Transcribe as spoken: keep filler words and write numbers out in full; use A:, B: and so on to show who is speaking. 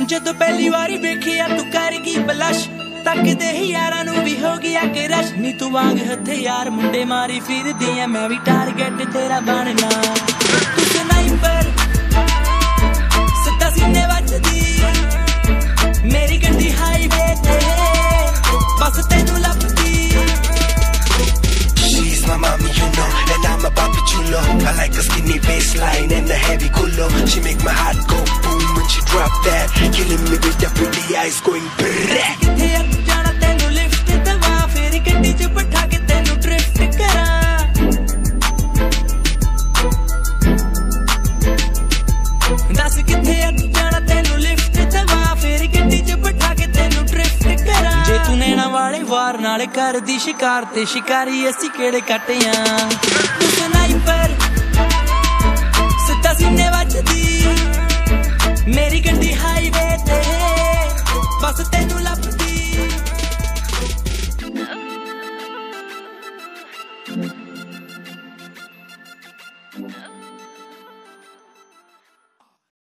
A: ਜਦੋਂ ਪਹਿਲੀ ਵਾਰੀ ਵੇਖਿਆ ਤੂੰ ਕਰ ਗਈ ਬਲਸ਼ ਤੱਕਦੇ ਹੀ ਯਾਰਾਂ ਨੂੰ ਵੀ ਹੋ ਗਿਆ ਕਿ ਰਸ਼ ਨੀ ਤੂੰ ਵਾਂਗ ਹੱਥੇ ਯਾਰ ਮੁੰਡੇ ਮਾਰੀ ਫਿਰਦੀ ਐ ਮੈਂ ਵੀ ਟਾਰਗੇਟ ਤੇਰਾ ਬਣਨਾ ਤੂੰ ਸਨਾਈਪਰ ਸੱਤਾ ਸੀਨੇ ਵੱਜਦੀ ਮੇਰੀ ਗੱਡੀ ਹਾਈਵੇ ਤੇ ਬਸ ਤੈਨੂੰ ਲੱਭਦੀ
B: She's my mommy, you know, and I'm a papa chulo. I like a skinny waistline and a heavy culo. She make my heart go boom when she drop that, killing me with her pretty eyes going brrrr.
A: ਕਿੱਥੇ ਅੱਗ ਜਾਣਾ ਤੈਨੂੰ lift ਦਵਾ ਫੇਰ ਗੱਡੀ 'ਚ ਬਿਠਾ ਕੇ ਤੈਨੂੰ ਡ੍ਰਿਫਟ ਕਰਾਂ ਦੱਸ ਕਿੱਥੇ ਅੱਗ ਜਾਣਾ ਤੈਨੂੰ ਲਿਫਟ ਦਵਾ ਫੇਰ ਗੱਡੀ 'ਚ ਬਿਠਾ ਕੇ ਤੈਨੂੰ ਡ੍ਰਿਫਟ ਕਰਾਂ ਜੇ ਤੂੰ ਨੈਣਾ ਵਾਲੇ ਵਾਰ ਨਾਲ ਕਰਦੀ ਸ਼ਿਕਾਰ ਤੇ ਸ਼ਿਕਾਰੀ ਅਸੀਂ ਕਿਹੜੇ ਕੱਟਿਆਂ ਤੂੰ ਸਨਾਈਪਰ ਸੱਤਾ ਸੀਨੇ ਵੱਜਦੀ ਮੇਰੀ ਗੱਡੀ ਹਾਈਵੇ ਤੇ ਬਸ ਤੈਨੂੰ ਲੱਭਦੀ